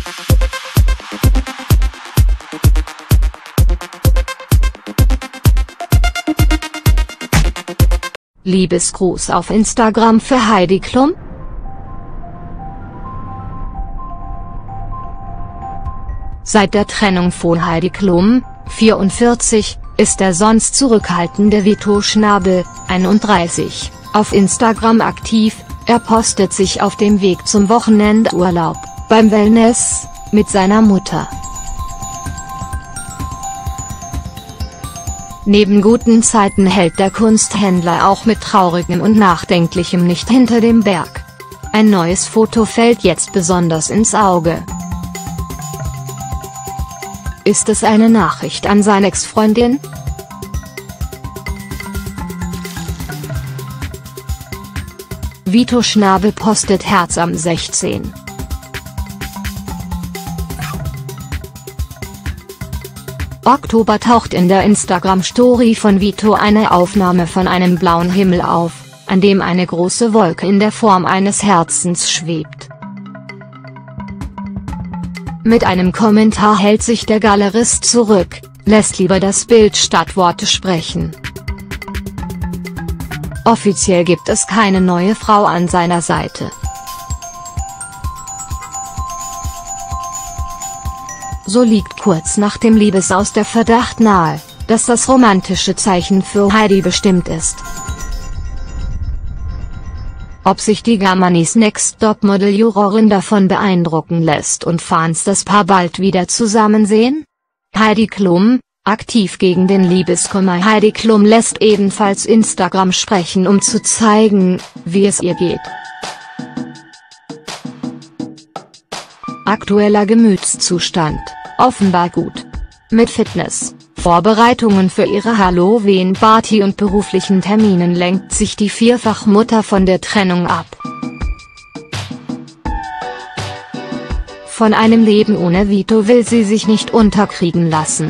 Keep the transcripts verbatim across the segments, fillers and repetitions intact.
Liebesgruß auf Instagram für Heidi Klum? Seit der Trennung von Heidi Klum, vierundvierzig, ist der sonst zurückhaltende Vito Schnabel, einunddreißig, auf Instagram aktiv. Er postet sich auf dem Weg zum Wochenendurlaub, beim Wellness, mit seiner Mutter. Neben guten Zeiten hält der Kunsthändler auch mit Traurigem und Nachdenklichem nicht hinter dem Berg. Ein neues Foto fällt jetzt besonders ins Auge. Ist es eine Nachricht an seine Ex-Freundin? Vito Schnabel postet Herz am sechzehnten Oktober taucht in der Instagram-Story von Vito eine Aufnahme von einem blauen Himmel auf, an dem eine große Wolke in der Form eines Herzens schwebt. Mit einem Kommentar hält sich der Galerist zurück, lässt lieber das Bild statt Worte sprechen. Offiziell gibt es keine neue Frau an seiner Seite. So liegt kurz nach dem Liebesaus der Verdacht nahe, dass das romantische Zeichen für Heidi bestimmt ist. Ob sich die Germany's Next Topmodel-Jurorin davon beeindrucken lässt und Fans das Paar bald wieder zusammen sehen? Heidi Klum, aktiv gegen den Liebeskummer. Heidi Klum lässt ebenfalls Instagram sprechen, um zu zeigen, wie es ihr geht. Aktueller Gemütszustand: offenbar gut. Mit Fitness, Vorbereitungen für ihre Halloween-Party und beruflichen Terminen lenkt sich die Vierfachmutter von der Trennung ab. Von einem Leben ohne Vito will sie sich nicht unterkriegen lassen.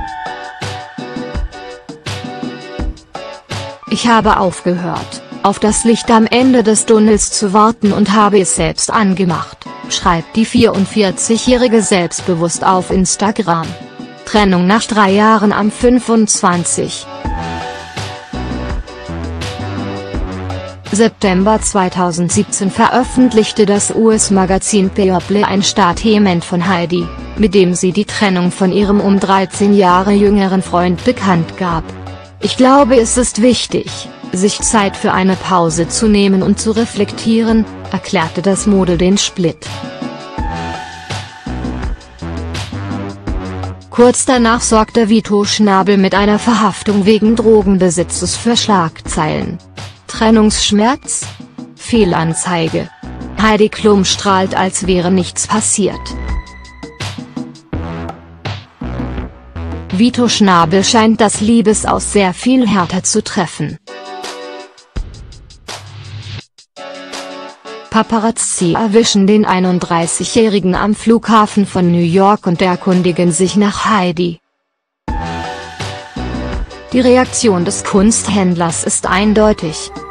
Ich habe aufgehört, auf das Licht am Ende des Tunnels zu warten und habe es selbst angemacht, schreibt die vierundvierzigjährige selbstbewusst auf Instagram. Trennung nach drei Jahren am fünfundzwanzigsten September zweitausendsiebzehn veröffentlichte das U S-Magazin People ein Statement von Heidi, mit dem sie die Trennung von ihrem um dreizehn Jahre jüngeren Freund bekannt gab. Ich glaube, es ist wichtig, sich Zeit für eine Pause zu nehmen und zu reflektieren, erklärte das Model den Split. Kurz danach sorgte Vito Schnabel mit einer Verhaftung wegen Drogenbesitzes für Schlagzeilen. Trennungsschmerz? Fehlanzeige. Heidi Klum strahlt, als wäre nichts passiert. Vito Schnabel scheint das Liebesaus sehr viel härter zu treffen. Paparazzi erwischen den einunddreißigjährigen am Flughafen von New York und erkundigen sich nach Heidi. Die Reaktion des Kunsthändlers ist eindeutig.